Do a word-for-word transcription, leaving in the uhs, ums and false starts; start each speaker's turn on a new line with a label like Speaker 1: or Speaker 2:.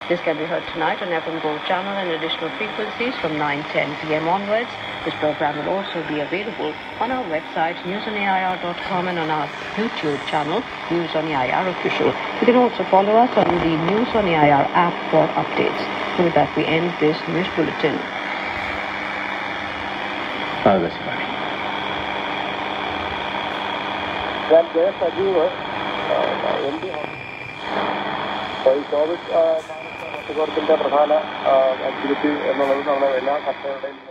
Speaker 1: This can be heard tonight on F M Gold channel and additional frequencies from nine ten p m onwards. This program will also be available on our website news on A I R dot com and on our YouTube channel News on A I R Official. You can also follow us on the News on A I R app for updates. So with that, we end this news bulletin.
Speaker 2: Akashvani.
Speaker 3: ഞാൻ J Sajeev M P ഈ covid മാനസിക പ്രധാന activity എന്നുള്ളത് നമ്മുടെ എല്ലാ കർഷകരുടെയും